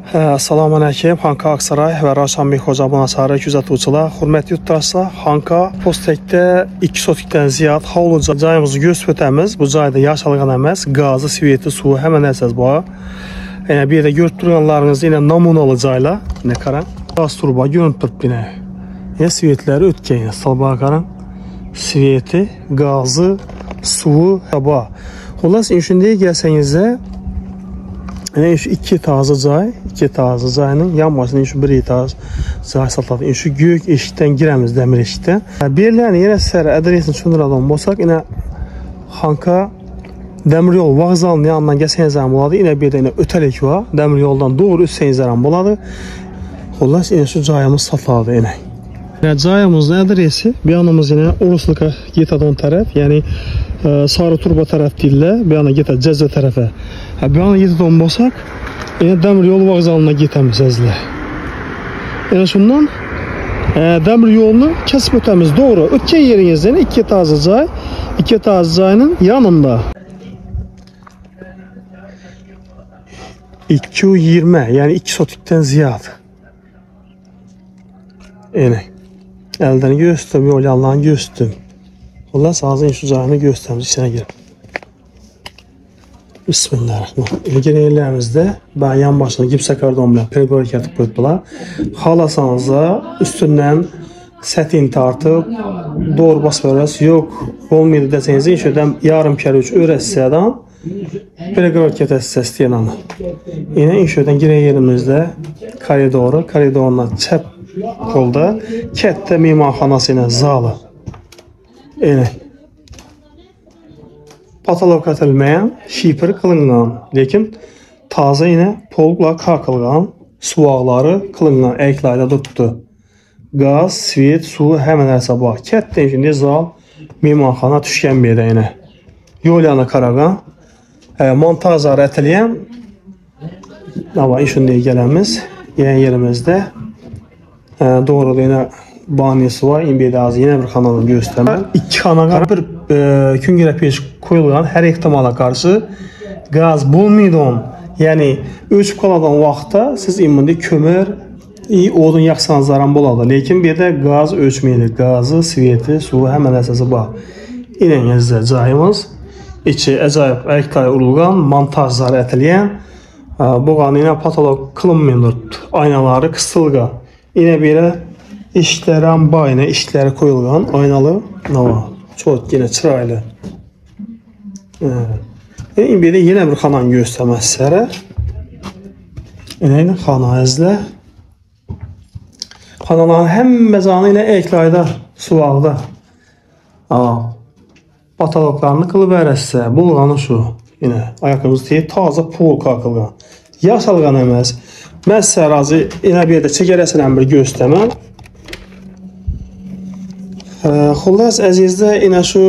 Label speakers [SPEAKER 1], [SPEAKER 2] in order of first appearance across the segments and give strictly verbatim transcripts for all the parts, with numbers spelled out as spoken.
[SPEAKER 1] Assalamu alaykum, Xanka Aksaray və Raşanbek Hocabunasarı küzatuvçular. Hürmətli yurttaşlar, Xanka Postekdə iki sotikdən ziyad havlu cayımızı göstərətəmiz. Bu cayda yaşalığın əməz, qazı, sveti, suyu həmən əsas bu. Yəni, bir də görüb durğanlarınız yine namunalı cayla. Yine qaran. Qaz turba görüb durub yine. Yine svetləri ötkən, yine salbağa qaran. Sveti, qazı, suyu, hava. Xullas, inşündə gəlsənizdə yani şu iki taze cay, iki taze cayının yanmasının şu bir taze cay satıldı. Şu gök eşikten giremiz demir eşikten. Birlerini yine sizlere adresini çöndüralım olsak yine Xanka demir yol vağzalının yanından geçseniz zaman buladı. Yine bir de yine ötelik var. Demir yoldan doğru üstseniz zaman buladı. Xullas yine şu cayımız satıldı yine. Yani cayımızın adresi bir yanımız yine Urusluka Getadon taraf, yani e, Sarı Turba taraf değil, bir yana Geta Cezve tarafı. Bir yana Getadon olsak yine demir yolu vağzalına getemiz ezle. Yani şundan e, demir yolunu kesip ötemiz doğru. Ötken yerinizden iki taze cay, iki taze cayının yanında. iki yüz yirmi yani iki sotikten ziyad. Yani. Elden göstüm, yol yanlarını göstüm. Xullas ağzın şu cayını göstərimiz içine girip. Bismillahirrahmanirrahim. İlgili yerlerimizde ben yan başına gipsə kardon bilen pergol kətib qoydular. Xalasanızda üstündən sətin tartıp doğru bas verəs. Yok, olmaydı deseniz inşödən yarım kere üç öğretsədən pergol kətəsiz istəyən. Yine inşödən girən yerimizde koridoru, koridoruna çəp kolda kette mimarxanası ilə zalı. Yani patolog atılmayan şiper kılıngan, lekin taze yine polgla kakılgan, suvaqları kılıngan əklayda tuttu. Gaz, svet, su həmən əsabaq. Kette şimdi zal mimarxana düşkən bir də yine. Yol yanı karağan, e, montajları ətiliyən ama işin gəlemiz yeni yerimizde e, doğru yine banyosu var. İmbiyede az yine bir kanalını göstermem. İki kanala bir e, küngüre peş koyulgan her ihtimala karşı gaz bulmaydın. Yani üç koladan vaxtda siz imindi kömür iyi odun yaksanız zaran buladı. Lekin bir de gaz ölçmeydi. Gazı, sveti, suyu hemen esası var. İnenizde cayımız içi əcayip əykay urulgan, montajları ətiliyən bu qanı yine patolog kılınmıyordur. Aynaları kısılgan. Yine bir işlere bayına işlere koyulgan aynalı nava. Çok yine çıraylı. Evet. Yani bir de yine bir xanan göstermez sizlere. Yine xana izle. Xanaların hem mezanı yine eklayda, suvaqda. Patologlarını kılıp ərəsə. Bulğanı şu. Yine ayakkabımız deyil. Taze pul kakılgan. Yaşalğan əməz. Mən sizə razı yine bir də çəkərəsindən bir göstərməm. Xullas əzizdə yine şu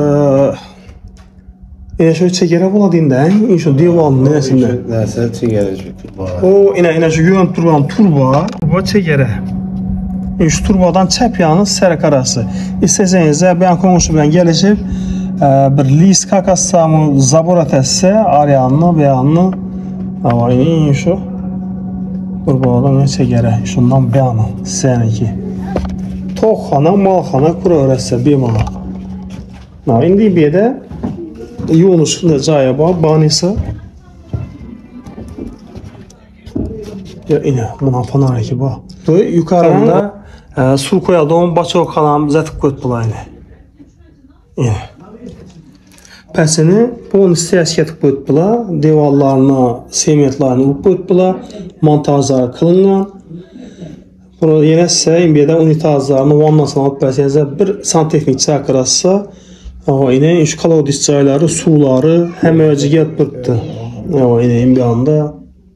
[SPEAKER 1] yine şu çəkərə buladığında şu divanın nəsində?
[SPEAKER 2] Nəsə çəkərə
[SPEAKER 1] O yine yine şu yönüb durğan turba, turba çəkərə. Şu turbadan çəp yanı sərək arası. İstəsənizdə ben qonşu bilən gəlişib bir list kakassa mı zabor atəsə arayanını, beyanını ama yine şu turbadan ne çəkərə. Şundan beyanı sənəki. Toxxana, malxana kura öyrətsə bir mana. İndi bir də yoğun ışığında caya bax, banisi. Yine buna panar ki bax. Yukarında e, su koyaldı, onun baçı kalan zətib qoydular yine. Yine. Pəsini bunun istəyəs getib qoydular, devallarına, sementlarını uyub qoydular, montajları kılıngan. Burada yine size imbiyede unitazlarını vannasını alıp bəsənizə bir santexnik çakırasa yine şu kalodis çayları, suları həməcə gəlib durdu. Yine imbiyanda.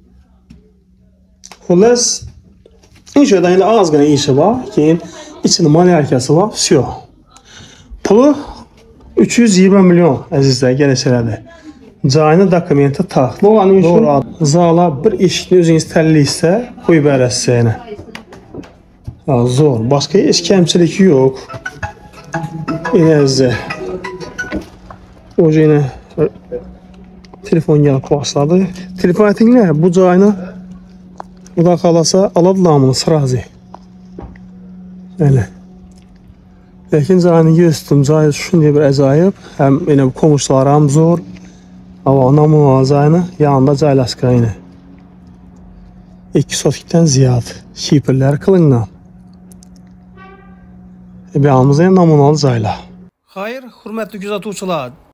[SPEAKER 1] Xullas, inşadan yine az qana işi var. Keyin içində malyarkası var. Всё. Pulu üç yüz yirmi milyon əzizlər gəlişələdi. Cayını dokumenti tax. Loğanın şu zala bir işini özünüz təlliysə qoyub ərəssə ya zor. Başka hiç kemçilik yok. Yine size. O yine telefon gelip başladı. Telefon etinle bu cayını Xuda qalasa aladlamını sırazı. Elə. Lakin cayını göstüm, cayı şunday bir əzayıb, həm elə bu komuşlar həm zor. Hava namunalı cayını yanında caylaskı yine. iki sotikdən ziyad şiperlər kılınla. E, bir anımızda namunalı cayla. Hayır, hürmetli güzatuvçular.